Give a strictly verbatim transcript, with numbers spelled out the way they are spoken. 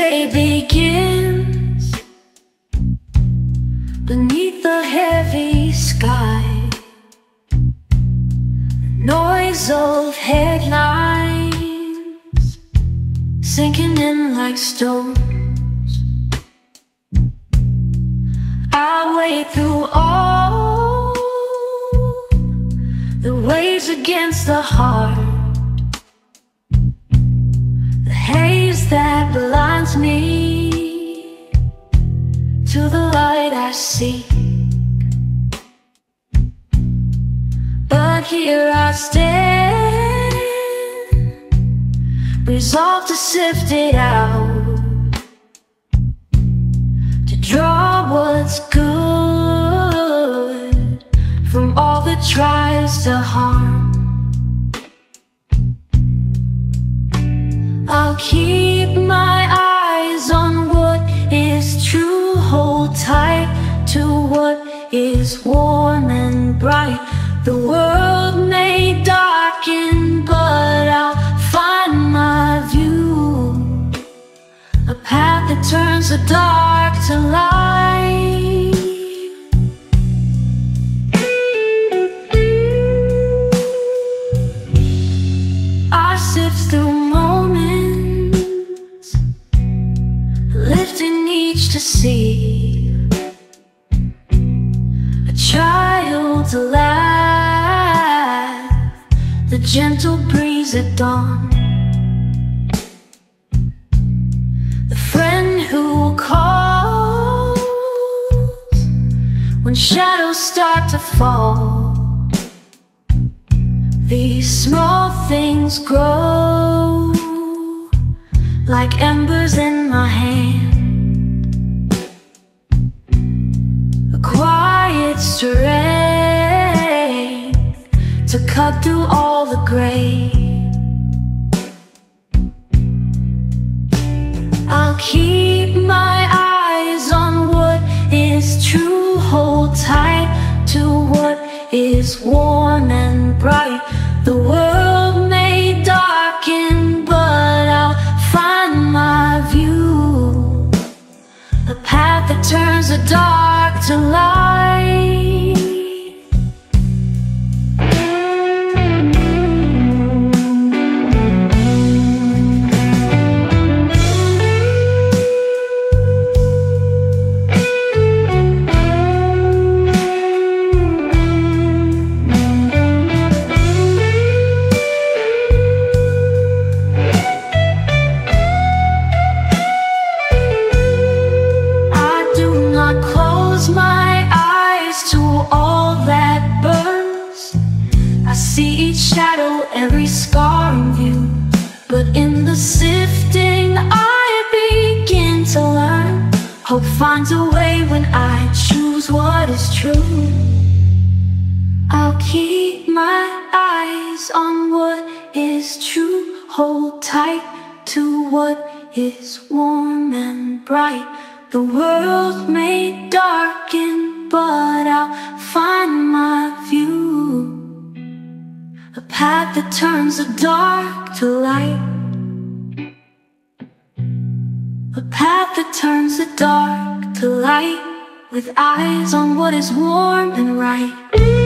day begins beneath the heavy sky. Noise of headlines sinking in like stones. I wade through all the waves against the heart, the haze that blinds me to the light I seek. But here I stand, resolved to sift it out, to draw what's good from all that tries to harm. I'll keep my eyes on what is true, hold tight to what is warm and bright. The world may darken, but I'll find my view, a path that turns the dark to light. I sift through moments, lifting each to see a child's laugh, the gentle breeze at dawn, the friend who calls when shadows start to fall. These small things grow like embers in my hand, a quiet strength to cut through all the gray. I'll keep my eyes on what is true, hold tight to what is warm and bright. The world may darken, but I'll find my view, a path that turns the dark to light. Shadow, every scar in view, but in the sifting I begin to learn. Hope finds a way when I choose what is true. I'll keep my eyes on what is true, hold tight to what is warm and bright. The world may darken, but I'll find my view, a path that turns the dark to light, a path that turns the dark to light, with eyes on what is warm and right.